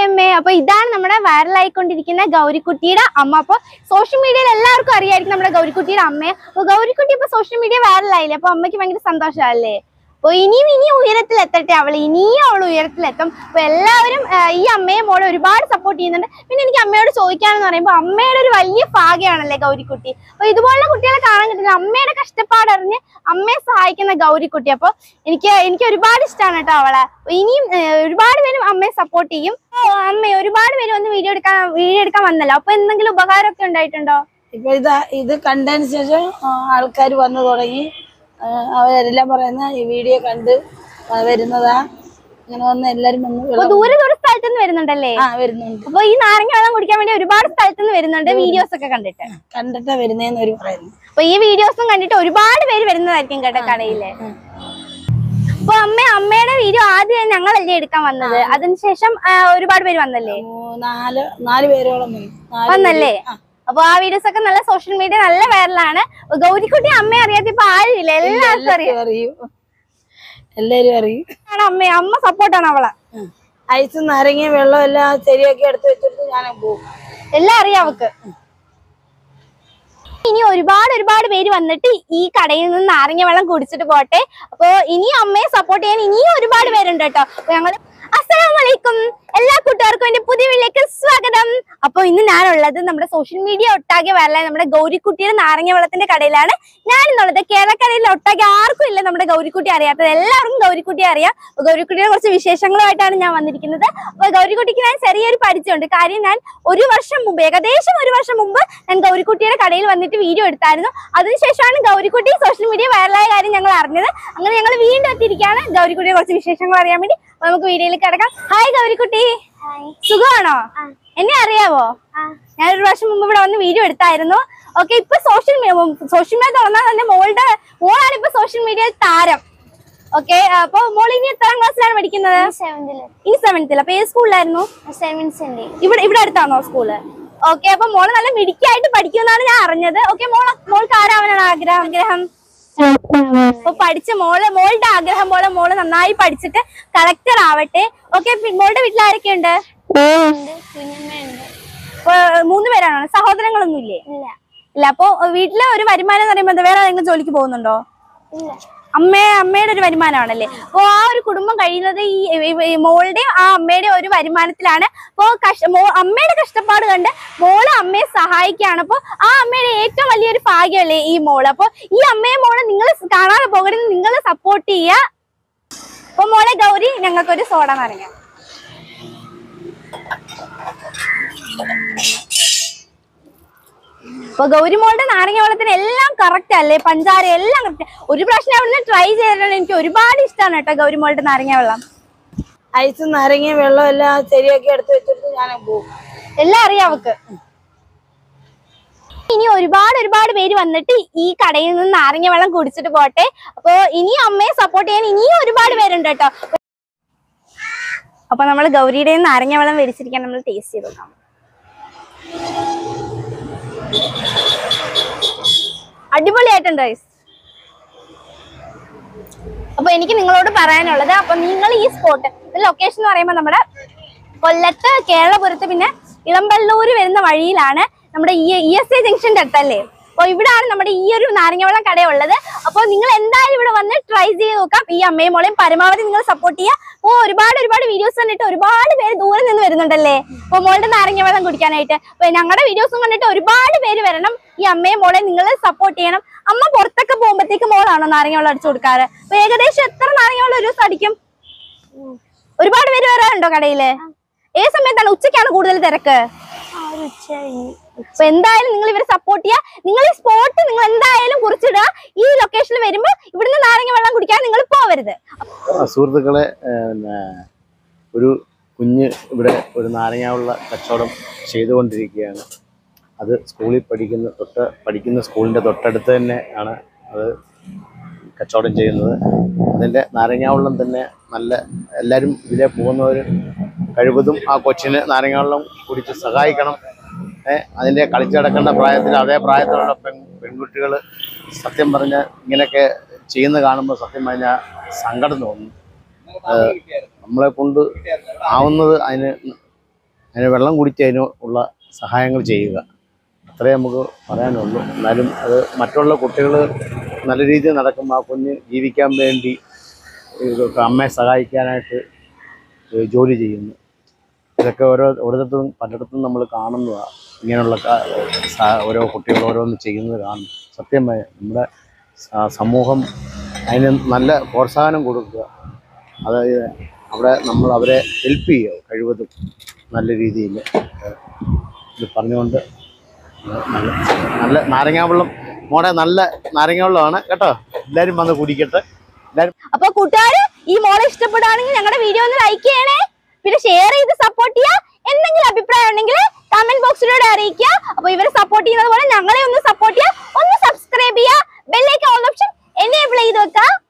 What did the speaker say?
അമ്മേ. അപ്പൊ ഇതാണ് നമ്മുടെ വൈറലായിക്കൊണ്ടിരിക്കുന്ന ഗൗരിക്കുട്ടിയുടെ അമ്മ. അപ്പൊ സോഷ്യൽ മീഡിയയിൽ എല്ലാവർക്കും അറിയായിരിക്കും നമ്മുടെ ഗൗരിക്കുട്ടിയുടെ അമ്മയെ. അപ്പൊ ഗൗരിക്കുട്ടി ഇപ്പൊ സോഷ്യൽ മീഡിയ വൈറലായില്ലേ, അപ്പൊ അമ്മയ്ക്ക് ഭയങ്കര സന്തോഷമല്ലേ. അപ്പൊ ഇനിയും ഉയരത്തിലെത്തട്ടെ, ഇനിയും അവൾ ഉയരത്തിലെത്തും. അപ്പൊ എല്ലാവരും ഈ അമ്മയെ മോളെ ഒരുപാട് സപ്പോർട്ട് ചെയ്യുന്നുണ്ട്. പിന്നെ എനിക്ക് അമ്മയോട് ചോദിക്കാനെന്ന് പറയുമ്പോൾ അമ്മയുടെ ഒരു വലിയ ഭാഗ്യമാണല്ലേ ഗൗരിക്കുട്ടി. അപ്പൊ ഇതുപോലുള്ള കുട്ടികളെ കാണാൻ കിട്ടുന്നത് അമ്മയുടെ കഷ്ടപ്പാടറിഞ്ഞ് അമ്മയെ സഹായിക്കുന്ന ഗൗരിക്കുട്ടി. അപ്പൊ എനിക്ക് ഒരുപാട് ഇഷ്ടമാണ് കേട്ടോ അവളെ. ഇനിയും ഒരുപാട് പേരും അമ്മയെ സപ്പോർട്ട് ചെയ്യും. അമ്മ ഒരുപാട് പേര് വന്ന് വീഡിയോ എടുക്കാൻ വന്നല്ലോ, അപ്പൊ എന്തെങ്കിലും ഉപകാരമൊക്കെ ഉണ്ടായിട്ടുണ്ടോ? ഇപ്പൊ ഇത് കണ്ടതിന് ശേഷം ആൾക്കാർ വന്നു തുടങ്ങി. അവരെല്ലാം പറയുന്ന ഈ വീഡിയോ കണ്ട് വരുന്നതാ, ഇങ്ങനെ വന്ന് എല്ലാരും ദൂരെ സ്ഥലത്ത് നിന്ന് വരുന്നുണ്ടല്ലേ? വരുന്നുണ്ട്. അപ്പൊ ഈ നാരങ്ങ വെള്ളം കുടിക്കാൻ വേണ്ടി ഒരുപാട് സ്ഥലത്ത് നിന്ന് വരുന്നുണ്ട്, വീഡിയോസ് ഒക്കെ കണ്ടിട്ടാ വരുന്നേന്ന് ഒരു പറയുന്നു. അപ്പൊ ഈ വീഡിയോസും കണ്ടിട്ട് ഒരുപാട് പേര് വരുന്നതായിരിക്കും കേട്ടോ കടയില്. അപ്പൊ അമ്മയുടെ വീഡിയോ ആദ്യം ഞങ്ങളല്ലേ എടുക്കാൻ വന്നത്, അതിനുശേഷം ഒരുപാട് പേര് വന്നല്ലേ? നാല് പേരോളം വന്നല്ലേ? അപ്പൊ ആ വീഡിയോസ് ഒക്കെ നല്ല സോഷ്യൽ മീഡിയ നല്ല വൈറലാണ്. ഗൗരിക്കുട്ടി അമ്മയെ അറിയാത്ത ഇപ്പൊ ആരുമില്ല, എല്ലാവർക്കും അറിയും, എല്ലാരും അറിയും. അമ്മ സപ്പോർട്ടാണ് അവളെ. ഐസും നാരങ്ങയും വെള്ളം എല്ലാം ശരിയാക്കി എടുത്ത് വെച്ചിട്ട് ഞാൻ പോകും. എല്ലാം അറിയാം അവക്ക്. ഇനി ഒരുപാട് പേര് വന്നിട്ട് ഈ കടയിൽ നിന്ന് നാരങ്ങ വെള്ളം കുടിച്ചിട്ട് പോട്ടെ. അപ്പൊ ഇനിയും അമ്മയെ സപ്പോർട്ട് ചെയ്യാൻ ഇനിയും ഒരുപാട് പേരുണ്ട് കേട്ടോ. അപ്പൊ ഞങ്ങള് അസ്സലാമലൈക്കും, എല്ലാ കൂട്ടുകാർക്കും എന്റെ പുതിയ വീട്ടിലേക്ക് സ്വാഗതം. അപ്പൊ ഇന്ന് ഞാനുള്ളത് നമ്മുടെ സോഷ്യൽ മീഡിയ ഒട്ടാകെ വരലായ നമ്മുടെ ഗൗരിക്കുട്ടിയുടെ നാരങ്ങ വെള്ളത്തിന്റെ കടയിലാണ് ഞാനിന്നുള്ളത്. കേരളക്കരയിൽ ഒട്ടാകെ ആർക്കും ഇല്ല നമ്മുടെ ഗൗരിക്കുട്ടി അറിയാത്തത്, എല്ലാവർക്കും ഗൗരിക്കുട്ടിയെ അറിയാം. ഗൗരിക്കുട്ടിയുടെ കുറച്ച് വിശേഷങ്ങളുമായിട്ടാണ് ഞാൻ വന്നിരിക്കുന്നത്. അപ്പൊ ഗൗരിക്കുട്ടിക്ക് ഞാൻ ചെറിയൊരു പരിചയമുണ്ട്. കാര്യം ഞാൻ ഏകദേശം ഒരു വർഷം മുമ്പ് ഞാൻ ഗൗരിക്കുട്ടിയുടെ കടയിൽ വന്നിട്ട് വീഡിയോ എടുത്തായിരുന്നു. അതിനുശേഷമാണ് ഗൗരിക്കുട്ടി സോഷ്യൽ മീഡിയ വൈറലായ കാര്യം ഞങ്ങൾ അറിഞ്ഞത്. അങ്ങനെ ഞങ്ങൾ വീണ്ടും എത്തിയിരിക്കുകയാണ് ഗൗരിക്കുട്ടിയെ കുറച്ച് വിശേഷങ്ങൾ അറിയാൻ വേണ്ടി. അപ്പൊ നമുക്ക് വീഡിയോയിലേക്ക് കിടക്കാം. ഹായ് ഗൗരിക്കുട്ടി, സുഖമാണോ? എന്നെ അറിയാവോ? ഞാനൊരു വർഷം മുമ്പ് ഇവിടെ വന്ന് വീഡിയോ എടുത്തായിരുന്നു. ഓക്കെ, ഇപ്പൊ സോഷ്യൽ മീഡിയ തുറന്നാൽ തന്നെ മോളാണ് ഇപ്പൊ സോഷ്യൽ മീഡിയ താരം. ഓക്കെ, അപ്പൊ മോൾ ഇനി എത്രാം ക്ലാസ്സിലാണ് പഠിക്കുന്നത്? ഇനി 7th. അപ്പൊ ഏത് സ്കൂളിലായിരുന്നു? ഇവിടെ അടുത്താണോ സ്കൂള്? ഓക്കെ, അപ്പൊ മോള് നല്ല മിടുക്കിയായിട്ട് പഠിക്കുമെന്നാണ് ഞാൻ അറിഞ്ഞത്. ഓക്കെ, മോൾക്ക് ആരാവാനാണ് ആഗ്രഹം? അപ്പൊ മോളുടെ ആഗ്രഹം പോലെ മോള് നന്നായി പഠിച്ചിട്ട് കളക്ടർ ആവട്ടെ. ഓക്കെ, മോളുടെ വീട്ടിൽ ആരൊക്കെയുണ്ട്? 3 പേരാണോ? സഹോദരങ്ങളൊന്നും ഇല്ലേ? ഇല്ല. അപ്പൊ വീട്ടിലെ ഒരു വരുമാനം എന്ന് പറയുമ്പോ വേറെ ഏതെങ്കിലും ജോലിക്ക് പോകുന്നുണ്ടോ? അമ്മയുടെ ഒരു വരുമാനമാണല്ലേ. അപ്പൊ ആ ഒരു കുടുംബം കഴിയുന്നത് ഈ മോളുടെയും ആ അമ്മയുടെ ഒരു വരുമാനത്തിലാണ്. അപ്പൊ അമ്മയുടെ കഷ്ടപ്പാട് കണ്ട് മോള് അമ്മയെ സഹായിക്കുകയാണ്. അപ്പൊ ആ അമ്മയുടെ ഏറ്റവും വലിയൊരു ഭാഗ്യമല്ലേ ഈ മോള്. അപ്പൊ ഈ അമ്മയെ മോള് നിങ്ങൾ കാണാതെ പോകരുത്, നിങ്ങൾ സപ്പോർട്ട് ചെയ്യുക. അപ്പൊ മോളെ ഗൗരി, ഞങ്ങൾക്കൊരു സോഡ നാരങ്ങ. അപ്പൊ ഗൗരിമോളുടെ നാരങ്ങ വെള്ളത്തിന് എല്ലാം കറക്റ്റ് അല്ലേ, പഞ്ചാര എല്ലാം കറക്റ്റ്. ഒരു പ്രാവശ്യം അവിടുന്ന് ട്രൈ ചെയ്തിട്ടുണ്ട്, എനിക്ക് ഒരുപാട് ഇഷ്ടമാണ് കേട്ടോ ഗൗരിമോളുടെ നാരങ്ങ വെള്ളം. ഐസും നാരങ്ങയും വെള്ളം എല്ലാം ശരിയാക്കി എടുത്ത് വെച്ചിട്ട് ഞാൻ പോകും. എല്ലാം അറിയാം അവക്ക്. ഇനി ഒരുപാട് പേര് വന്നിട്ട് ഈ കടയിൽ നിന്ന് നാരങ്ങ വെള്ളം കുടിച്ചിട്ട് പോട്ടെ. അപ്പൊ ഇനിയും അമ്മയെ സപ്പോർട്ട് ചെയ്യാൻ ഇനിയും ഒരുപാട് പേരുണ്ട് കേട്ടോ. അപ്പൊ നമ്മൾ ഗൗരിയുടെ നാരങ്ങ വെള്ളം മേടിച്ചിരിക്കാൻ നമ്മൾ ടേസ്റ്റ് ചെയ്ത് നോക്കാം. അടിപൊളിയായിട്ടുണ്ട് ഗൈസ്. അപ്പൊ എനിക്ക് നിങ്ങളോട് പറയാനുള്ളത്, അപ്പൊ നിങ്ങൾ ഈ സ്പോട്ട് ലൊക്കേഷൻ എന്ന് പറയുമ്പോൾ നമ്മുടെ കൊല്ലത്ത് കേരളപുരത്ത് പിന്നെ ഇളമ്പള്ളൂര് വരുന്ന വഴിയിലാണ്, നമ്മുടെ ESI ജംഗ്ഷന്റെ അടുത്തല്ലേ. അപ്പൊ ഇവിടാണ് നമ്മുടെ ഈ ഒരു നാരങ്ങവെള്ളം കടയുള്ളത്. അപ്പോൾ നിങ്ങൾ എന്തായാലും ഇവിടെ വന്ന് ട്രൈ ചെയ്ത് നോക്കാം. ഈ അമ്മയും മോളെയും പരമാവധി നിങ്ങൾ സപ്പോർട്ട് ചെയ്യുക. അപ്പോൾ ഒരുപാട് വീഡിയോസ് കണ്ടിട്ട് ഒരുപാട് പേര് ദൂരെ നിന്ന് വരുന്നുണ്ടല്ലേ അപ്പൊ മോളുടെ നാരങ്ങവെള്ളം കുടിക്കാനായിട്ട്. അപ്പൊ ഞങ്ങളുടെ വീഡിയോസും കണ്ടിട്ട് ഒരുപാട് പേര് വരണം. ഈ അമ്മയും മോളെയും നിങ്ങൾ സപ്പോർട്ട് ചെയ്യണം. അമ്മ പുറത്തൊക്കെ പോകുമ്പോഴത്തേക്ക് മോളാണോ നാരങ്ങവെള്ളം അടിച്ചു കൊടുക്കാറ്? അപ്പൊ ഏകദേശം എത്ര നാരങ്ങവെള്ളം ഒരു ദിവസം അടിക്കും? ഒരുപാട് പേര് വരാറുണ്ടോ കടയില്? ഏത് സമയത്താണ്? ഉച്ചയ്ക്കാണ് കൂടുതൽ തിരക്ക്? അപ്പൊ എന്തായാലും നിങ്ങൾ ഇവരെ സപ്പോർട്ട് ചെയ്യുക. നിങ്ങൾ ഈ സ്പോട്ട് നിങ്ങൾ എന്തായാലും കുറിച്ചിടുക. ഈ ലൊക്കേഷനിൽ വരുമ്പോ ഇവിടുന്ന് നാരങ്ങ വെള്ളം കുടിക്കാൻ നിങ്ങൾ പോവരുത്. സുഹൃത്തുക്കളെ, ഒരു കുഞ്ഞ് ഇവിടെ ഒരു നാരങ്ങയുള്ള കച്ചവടം ചെയ്തുകൊണ്ടിരിക്കുകയാണ്. അത് സ്കൂളിൽ പഠിക്കുന്ന സ്കൂളിൻ്റെ തൊട്ടടുത്ത് തന്നെ ആണ് അത് കച്ചവടം ചെയ്യുന്നത്. അതിൻ്റെ നാരങ്ങാവെള്ളം തന്നെ നല്ല, എല്ലാവരും ഇതിലെ പോകുന്നവർ കഴിവതും ആ കൊച്ചിന് നാരങ്ങാവെള്ളം കുടിച്ച് സഹായിക്കണം. അതിൻ്റെ കളിച്ച് നടക്കേണ്ട പ്രായത്തിൽ അതേ പ്രായത്തിലുള്ള പെൺകുട്ടികൾ സത്യം പറഞ്ഞാൽ ഇങ്ങനെയൊക്കെ ചെയ്യുന്ന കാണുമ്പോൾ സത്യം പറഞ്ഞാൽ സങ്കടം തോന്നും. നമ്മളെ കൊണ്ട് ആവുന്നത് അതിന് അതിന് വെള്ളം കുടിച്ചതിന് ഉള്ള സഹായങ്ങൾ ചെയ്യുക, അത്രേ നമുക്ക് പറയാനുള്ളൂ. എന്നാലും അത് മറ്റുള്ള കുട്ടികൾ നല്ല രീതിയിൽ നടക്കുമ്പോൾ ആ കുഞ്ഞ് ജീവിക്കാൻ വേണ്ടി ഇതൊക്കെ അമ്മയെ സഹായിക്കാനായിട്ട് ജോലി ചെയ്യുന്നു. ഇതൊക്കെ ഓരോരുത്തരും പലയിടത്തും നമ്മൾ കാണുന്നതാണ്. ഇങ്ങനെയുള്ള ഓരോ കുട്ടികൾ ഓരോന്ന് ചെയ്യുന്നത് കാണും. സത്യമായി നമ്മുടെ സമൂഹം അതിന് നല്ല പ്രോത്സാഹനം കൊടുക്കുക. അതായത് അവിടെ നമ്മൾ അവരെ ഹെൽപ്പ് ചെയ്യുക കഴിവതും നല്ല രീതിയിൽ. ഇത് പറഞ്ഞുകൊണ്ട് നല്ല നാരങ്ങാവെള്ളം മോടെ നല്ല നാരങ്ങാവെള്ളമാണ് കേട്ടോ. എല്ലാവരും വന്ന് കുടിക്കട്ടെ. അപ്പൊ കൂട്ടുകാര് ഈ മോളെ ഇഷ്ടപ്പെടുകയാണെങ്കിൽ ഞങ്ങളുടെ വീഡിയോ ഒന്ന് ലൈക്ക് ചെയ്യണേ, പിന്നെ ഷെയർ ചെയ്ത് സപ്പോർട്ട് ചെയ്യുക. എന്തെങ്കിലും അഭിപ്രായം ഉണ്ടെങ്കിൽ കമന്റ് ബോക്സിലൂടെ അറിയിക്കുക. അപ്പൊ ഇവരെ സപ്പോർട്ട് ചെയ്യുന്നത് പോലെ ഞങ്ങളെ ഒന്ന് സപ്പോർട്ട് ചെയ്യുക, ഒന്ന് സബ്സ്ക്രൈബ് ചെയ്യുക, ബെല്ലൈക്കൺ ഓൺ ഓപ്ഷൻ എനേബിൾ ചെയ്ത് വെക്കുക.